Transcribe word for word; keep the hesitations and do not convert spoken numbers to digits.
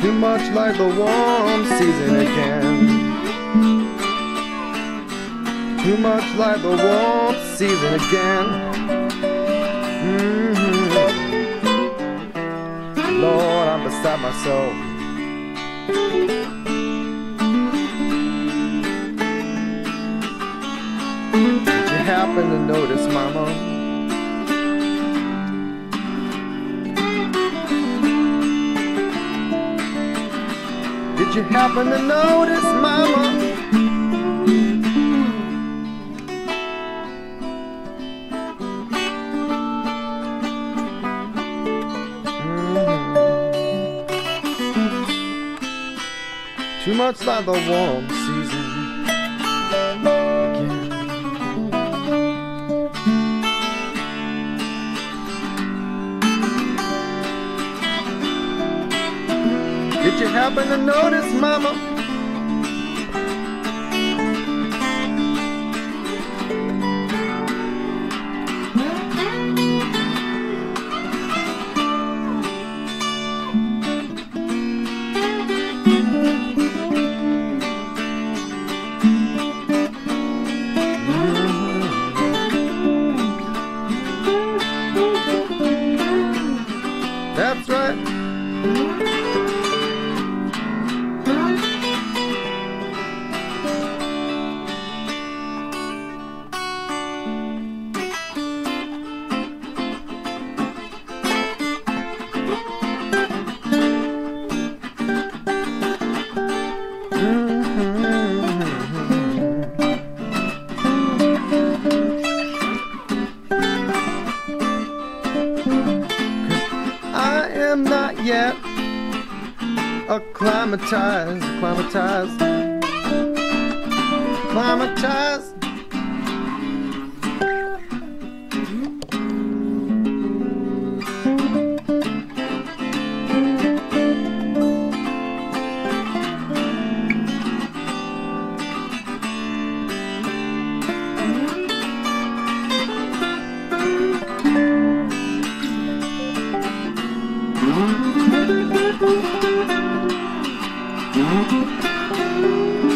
Too much like the warm season again. Too much like the warm season again. Mm-hmm. Lord, I'm beside myself. Did you happen to notice, Mama? Did you happen to notice, Mama? Too much like the warm season again. Did you happen to notice, Mama? That's right. I am not yet acclimatized, acclimatized, acclimatized. Mm-hmm.